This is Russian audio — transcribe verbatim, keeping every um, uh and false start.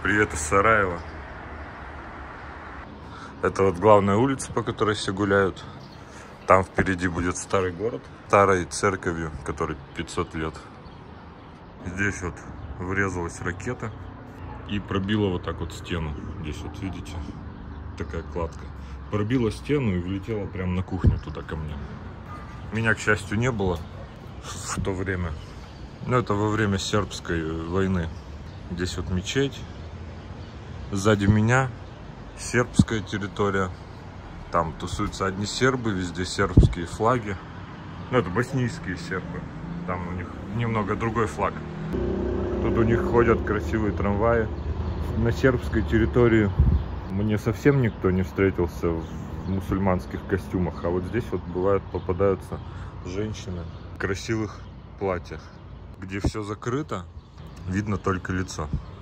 Привет из Сараева. Это вот главная улица, по которой все гуляют. Там впереди будет старый город, старой церковью, которой пятьсот лет. Здесь вот врезалась ракета и пробила вот так вот стену. Здесь вот видите, такая кладка. Пробила стену и влетела прямо на кухню туда ко мне. Меня, к счастью, не было в то время. Но это во время сербской войны. Здесь вот мечеть. Сзади меня сербская территория. Там тусуются одни сербы, везде сербские флаги. Ну, это боснийские сербы. Там у них немного другой флаг. Тут у них ходят красивые трамваи. На сербской территории мне совсем никто не встретился в мусульманских костюмах. А вот здесь вот бывают, попадаются женщины в красивых платьях, где все закрыто, видно только лицо.